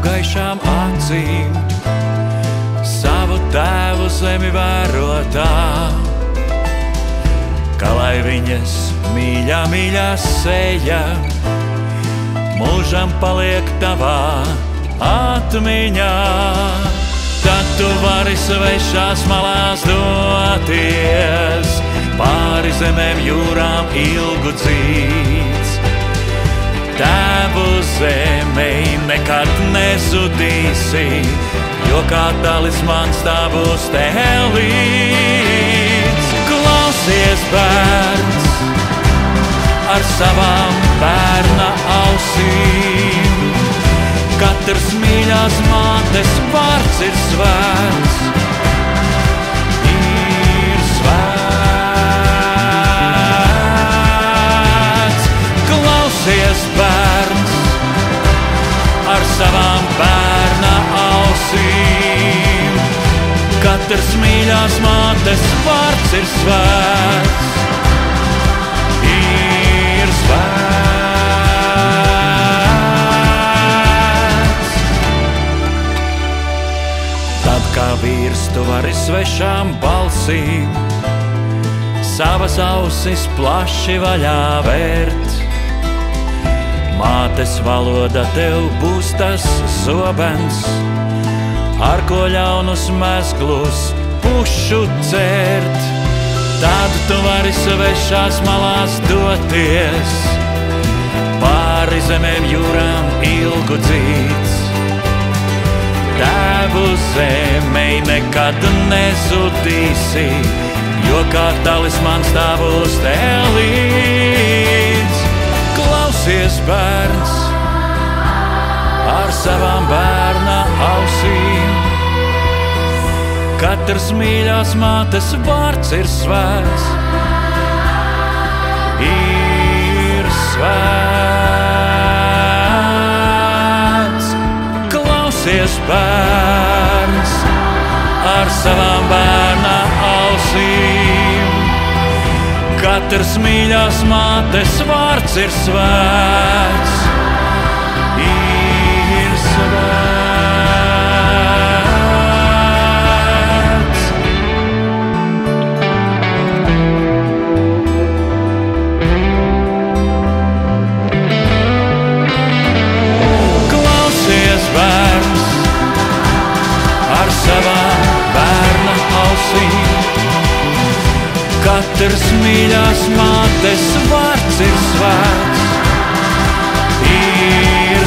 gaišām acīm, savu tēvu zemi vērotā, ka lai viņas mīļā, mīļā seja mūžam paliek tavā atmiņā. Tad tu vari svešās malās doties, pāri zemēm jūrām ilgu dzīts. Tēvu zemei nekad nezudīsi, jo kā talismans tā būs tev līdz. Klausies, bērns, ar savām bērna ausīm, katrs mīļās mātes vārds ir svēts. Ir svēts. Klausies, bērns, ar savām bērna ausīm, katrs mīļās mātes vārds ir svēts. Ir svēts. Tad kā vīrs tu vari svešām balsīm savas ausis plaši vaļā vērt. Mātes valoda tev būs tas zobens, ar ko ļaunus mezglus pušu cērt. Tad tu vari svešās malās doties, pāri zemēm jūrām ilgu dzīts. Tēvu zemei nekad nezudīsi, jo kā talismans tā būs tev līdz. Klausies, bērns, ar savām bērna ausīm, katrs mīļās mātes vārds ir svēts. Ir svēts. Klausies, bērns, ar savām bērna ausīm, katrs mīļās mātes vārds ir svēts. Ir svēts. Klausies, bērns, ar savām bērna ausīm, katrs mīļās mātes vārds ir svēts. Ir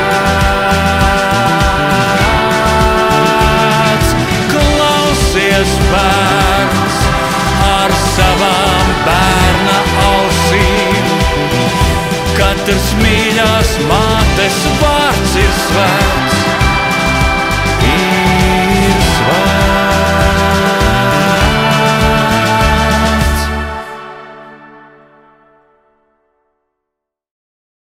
svēts. Klausies, bērns, ar savām bērna ausīm, katrs mīļās mātes vārds ir svēts.